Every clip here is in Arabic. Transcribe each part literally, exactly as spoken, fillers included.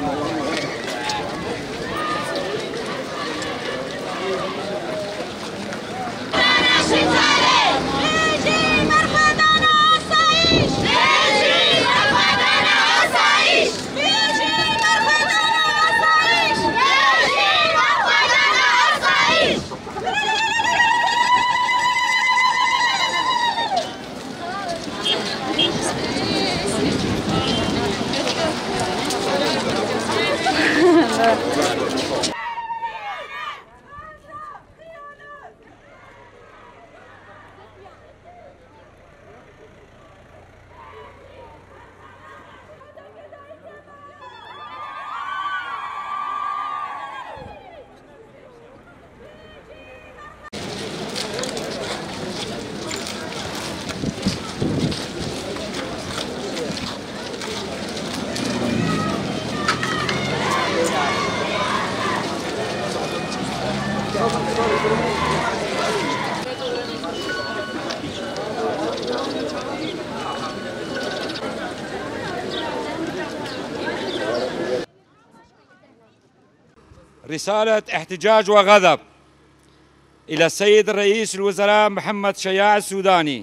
رسالة احتجاج وغضب إلى السيد رئيس الوزراء محمد شياع السوداني.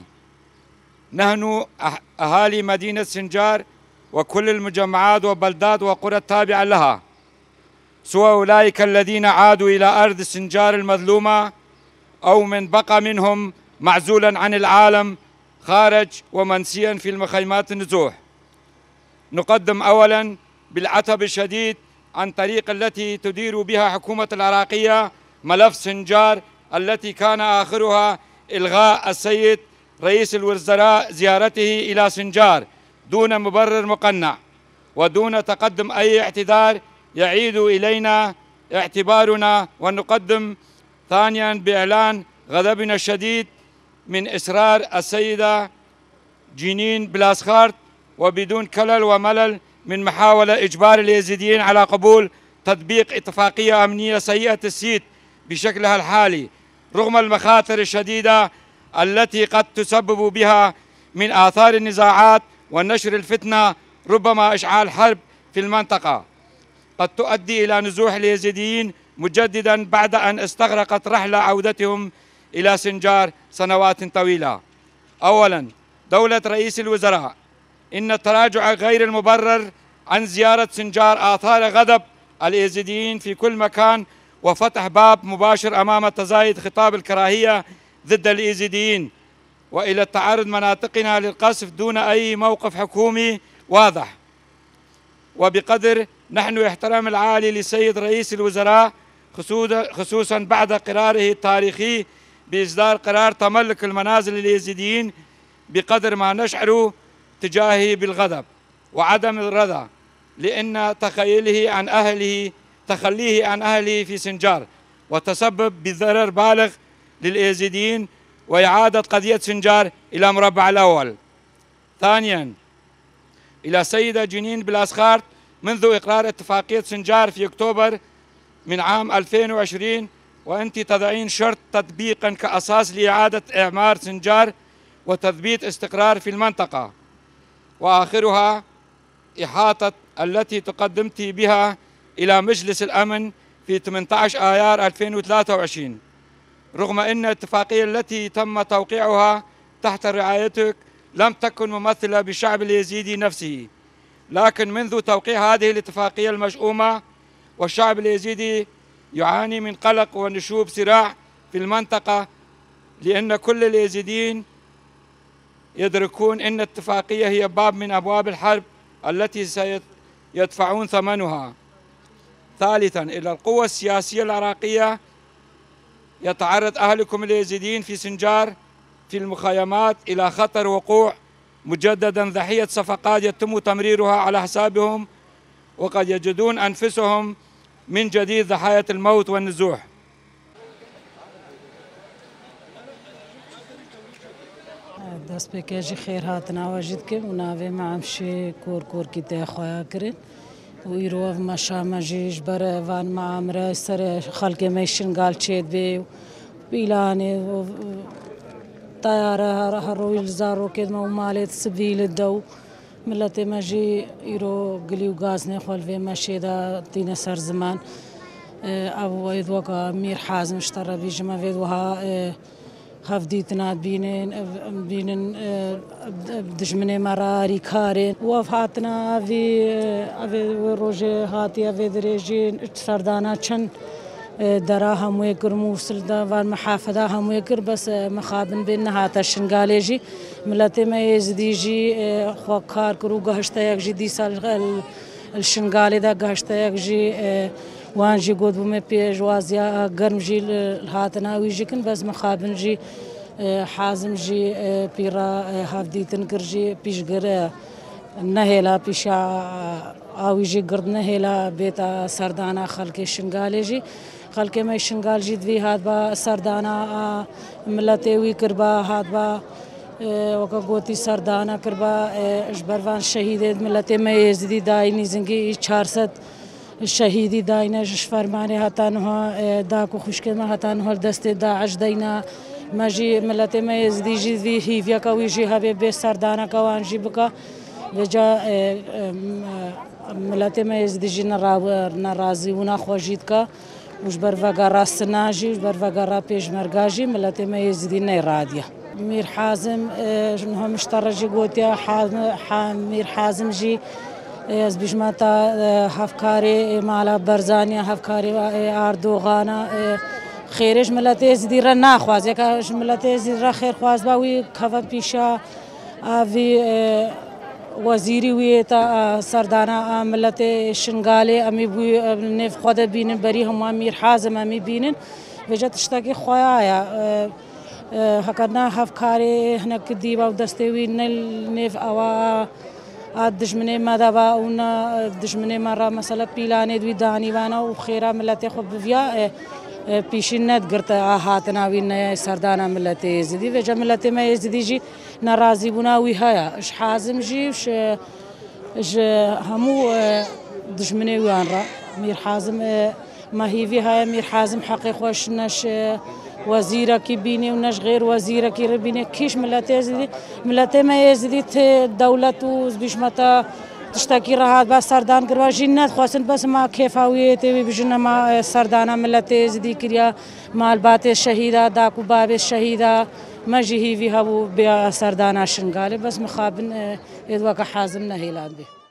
نحن أهالي مدينة سنجار وكل المجمعات وبلدات وقرى التابعة لها، سواء أولئك الذين عادوا إلى أرض سنجار المظلومة أو من بقى منهم معزولا عن العالم خارج ومنسيا في المخيمات النزوح. نقدم أولا بالعتب الشديد عن طريق التي تدير بها حكومة العراقية ملف سنجار، التي كان آخرها إلغاء السيد رئيس الوزراء زيارته إلى سنجار دون مبرر مقنع ودون تقدم أي اعتذار يعيد إلينا اعتبارنا. ونقدم ثانيا بإعلان غضبنا الشديد من إصرار السيدة جنين بلاسخارت وبدون كلل وملل من محاولة إجبار اليزيديين على قبول تطبيق اتفاقية أمنية سيئة السيد بشكلها الحالي، رغم المخاطر الشديدة التي قد تسبب بها من آثار النزاعات ونشر الفتنة، ربما إشعال حرب في المنطقة قد تؤدي إلى نزوح اليزيديين مجددا بعد أن استغرقت رحلة عودتهم إلى سنجار سنوات طويلة. أولا، دولة رئيس الوزراء، إن التراجع غير المبرر عن زيارة سنجار آثار غضب اليزيديين في كل مكان وفتح باب مباشر أمام تزايد خطاب الكراهية ضد اليزيديين وإلى تعرض مناطقنا للقصف دون أي موقف حكومي واضح. وبقدر نحن احترام العالي للسيد رئيس الوزراء خصوصا بعد قراره التاريخي بإصدار قرار تملك المنازل اليزيديين، بقدر ما نشعر تجاهه بالغضب وعدم الرضا لأن تخيله عن أهله تخليه عن أهله في سنجار وتسبب بضرر بالغ لليزيديين وإعادة قضية سنجار إلى مربع الأول. ثانيا، إلى السيدة جنين بلاسخارت، منذ إقرار اتفاقية سنجار في أكتوبر من عام ألفين وعشرين وأنت تضعين شرط تطبيقا كأساس لإعادة إعمار سنجار وتثبيت استقرار في المنطقة، وآخرها إحاطة التي تقدمت بها إلى مجلس الأمن في ثمانية عشر آيار ألفين وثلاثة وعشرين، رغم أن الاتفاقية التي تم توقيعها تحت رعايتك لم تكن ممثلة بالشعب اليزيدي نفسه، لكن منذ توقيع هذه الاتفاقية المشؤومة والشعب اليزيدي يعاني من قلق ونشوب صراع في المنطقة، لأن كل اليزيديين يدركون أن الاتفاقية هي باب من أبواب الحرب التي سيدفعون ثمنها. ثالثا، إلى القوى السياسية العراقية، يتعرض أهلكم اليزيديين في سنجار في المخيمات إلى خطر وقوع مجددا ضحية صفقات يتم تمريرها على حسابهم، وقد يجدون أنفسهم من جديد ضحايا الموت والنزوح. دست بکیجی خیر هاتنا واجد که مناوی معمشی کور کور کی تخواه کرد و ایروف مشامجیش بره وان معمره سر خلق میشن قال چید بی بیلانی و طیاره هر روی الزارو کد مو مالت سبیل الدو ملت مجی ایرو گلیو گاز نخوال و مشیدا تین سر زمان او وید وکا میر حازم اشتر بیجما وید وها هفدیتنا بینن بینن دجمن مراری کارن وفاتنا وی اوی روزه هاتی اوی درجه سردانا چند درا هموی کر موصل دا و محافظه هموی کر بس مخابن بین نهات شنگالجی ملت ما یزدیجی خو کار کرو گهشته یک جی دی سال الشنگالی دا گهشته یک جی وانجی گود بوم پیش وازیا گرم جی هاتنا ویجی کن بس مخابن جی حازم جی پیرا هفدیتن کر جی پیش گر نهلا پیشا آویجی گرد نهلا بیتا سردانا خلق شنگالجی خلق ما شنگال جی دوی هات با سردانا ملتی وی کربا هات با وکا گوتی سردانا کربا اجبروان شهید ملت ما یزدی داینی زنگی چهارصد شهیدی داینه جش فرمانه هاتانها داکو خوشک ما هاتانها دست داعش دینا ماجی ملت ما یزدی جی دوی هیویا کا وی جی هبه به سردانا کا وانجی بکا وجا ملت ما یزدی جی ناراضی و ناخوشید کا وش بر وگارا سناجی وش بر وگارا پیشمرگاجی ملت ما یزدی نیرادیا میر حازم هم اشترجی گوتیا میر حازم جی از بیشماتا هفکاری مالا برزانیا هفکاری اردوغانا خیرش ملت یزدی را نخواست یکاش ملت یزدی را خیر خواست باوی کفا پیشا آوی وزیری وی تا سردانا ملت شنگالی امی بوی نف خود بینن بری هم امیر حازم امی بینن وجه تشتاقی خوایا هکرنا هفکاری هنک دیبا و دسته وی نل نف اوا دشمنی ما دوا اونا دشمنی ما را مثلا پیلانه دوی دانی وانا و خیره ملت خود بیا پیشین ند گرت هاتنا وی نه سردانا ملت یزدی و جا ملت ما یزدی جی ناراضی بونا وی هیا اش حازم جی اش اش همو دشمنی ویان را میر حازم ما هی وی هیا میر حازم حقی خوش نش وزیره کی بینی و نش غیر وزیره کی ربینی کیش ملت یزدی ملت ما یزدی دولت و بیشمتا تشتاقی راحت با سردان کروا جنت خواستن بس ما کیفاویت وی بجنا ما سردانا ملت یزدی کریا مال بات شهیدا داکو باب شهیدا مجهی وی هبو بیا سردانا شنگاله بس مخابن ادوا کا حازم نهیلان به